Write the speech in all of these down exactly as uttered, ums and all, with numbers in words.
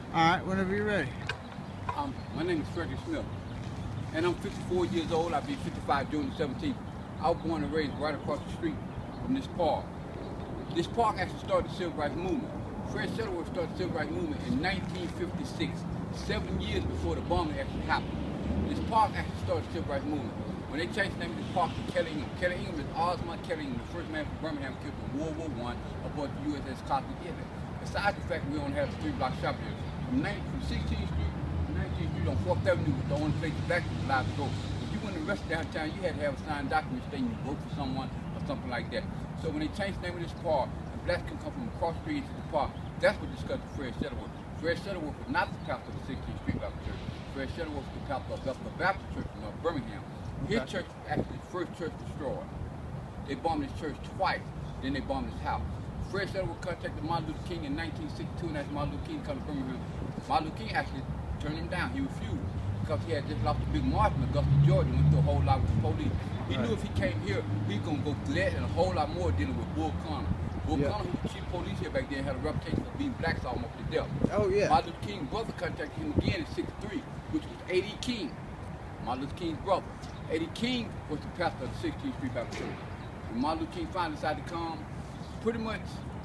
All right, whenever you're ready. Um, my name is Frederick Smith, and I'm fifty-four years old. I'll be fifty-five June the seventeenth. I was born and raised right across the street from this park. This park actually started the Civil Rights Movement. Fred Shuttleworth started the Civil Rights Movement in nineteen fifty-six, seven years before the bombing actually happened. This park actually started the Civil Rights Movement. When they changed the name of this park to Kelly Ingram, Kelly Ingram is Osmond Kelly Ingram, the first man from Birmingham killed in World War One aboard the U S S Cosmic Italy. Besides the fact we only have a three-block shop here, from, from sixteenth Street to nineteenth Street on fourth Avenue was the only place the black people allowed to go. If you went to the rest of downtown, you had to have a signed document stating you worked for someone or something like that. So when they changed the name of this park, the blacks can come from across the street into the park. That's what discussed Fred Shuttleworth. Fred Shuttleworth was not the pastor of the sixteenth Street Baptist Church. Fred Shuttleworth was the pastor of the Baptist Church in North Birmingham. His okay. church was actually the first church destroyed. They bombed his church twice, then they bombed his house. Fred Shuttleworth contacted Martin Luther King in nineteen sixty-two and asked Martin Luther King to come to Birmingham. Martin Luther King actually turned him down. He refused because he had just lost a big march in Augusta, Georgia, and went through a whole lot with the police. He right. knew if he came here, he was going to go through that and a whole lot more dealing with Bull Connor. Bull yeah. Connor, who was the chief police here back then, had a reputation for being blacks almost to death. Oh, yeah. Martin Luther King's brother contacted him again in sixty-three, which was A D King, Martin Luther King's brother. A D King was the pastor of the sixteenth Street Baptist Church. When Martin Luther King finally decided to come, pretty much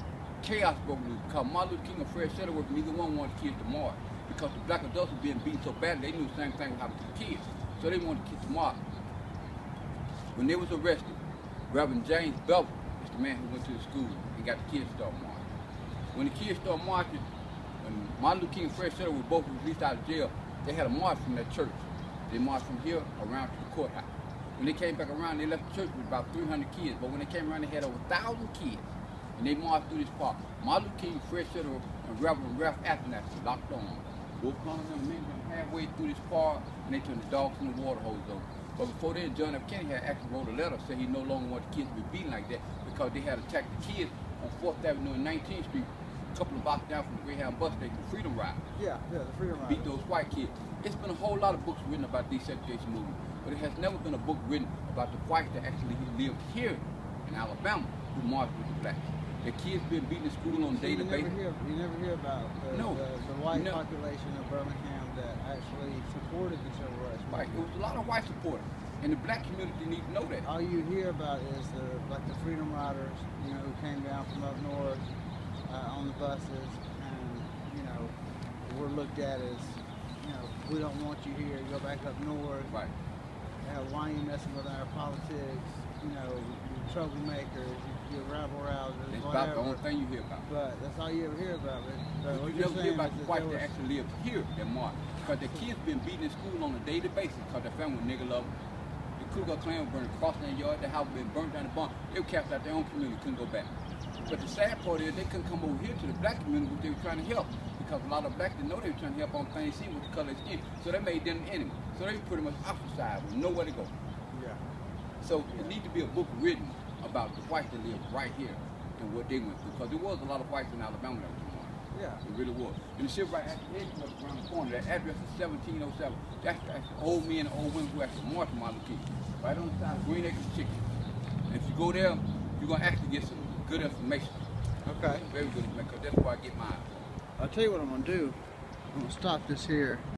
chaos broke loose because Martin Luther King and Fred Shuttleworth, neither one wanted kids to march because the black adults were being beaten so badly, they knew the same thing would happen to the kids. So they wanted kids to march. When they was arrested, Reverend James Bevel is the man who went to the school and got the kids to start marching. When the kids started marching, when Martin Luther King and Fred Shuttleworth both were released out of jail, they had a march from that church. They marched from here around to the courthouse. When they came back around, they left the church with about three hundred kids, but when they came around, they had over one thousand kids. And they marched through this park. Martin Luther King, Fred Shuttleworth, and Reverend Ralph Atherton locked on. Both Connor and men went halfway through this park, and they turned the dogs and the water hose on. But before then, John F. Kennedy had actually wrote a letter saying he no longer wanted kids to be beaten like that because they had attacked the kids on fourth Avenue and nineteenth Street, a couple of blocks down from the Greyhound bus station, the Freedom Ride. Yeah, yeah, the Freedom Ride. Beat those white kids. It's been a whole lot of books written about the desegregation movement, but it has never been a book written about the whites that actually lived here in Alabama who marched with the blacks. The kids been beaten in school on a so daily you never basis. Hear, you never hear about the, no, the, the white no. population of Birmingham that actually supported the civil rights movement. Right, it was a lot of white supporters, and the black community need to know that. All you hear about is the like the Freedom Riders, you know, who came down from up north uh, on the buses, and you know, were looked at as, you know, we don't want you here. Go back up north. Right. Uh, why are you messing with our politics? You know, you're troublemakers, you're rabble rousers, That's whatever. about the only thing you hear about. But that's all you ever hear about. But, but but you never hear about the whites that actually live here that march. Because the kids been beaten in school on a daily basis because their family was nigger loving. The Ku Klux Klan was burning across their yard, their house been burnt down the barn. They were camped out their own community, couldn't go back. But the sad part is they couldn't come over here to the black community which they were trying to help. Because a lot of blacks didn't know they were trying to help on things seen with the color of skin. So they made them the enemy. So they were pretty much ostracized with nowhere to go. Yeah. So yeah. It needs to be a book written about the whites that live right here and what they went through. Because there was a lot of whites in Alabama that were born. Yeah. It really was. And the civil rights action around the corner, that address is seventeen oh seven. That's the old men and old women who actually marched from Martin Luther King. Right on the side of Green Acres Chicken. And if you go there, you're going to actually get some good information. Okay. Very good information, because that's where I get mine. I'll tell you what I'm going to do. I'm going to stop this here.